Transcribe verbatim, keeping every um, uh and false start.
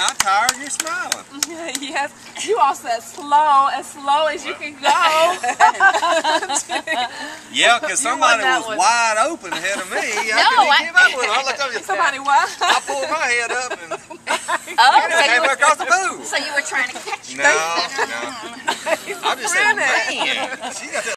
not tired, you're smiling. Yes, you all said slow, as slow as you can go. Yeah, because somebody was one. wide open ahead of me. I No, couldn't I- even keep up with them. I looked up and Somebody what? I pulled my head up and Oh, and so came you, across the pool. so you were trying to catch No, no. I just said, man, she got that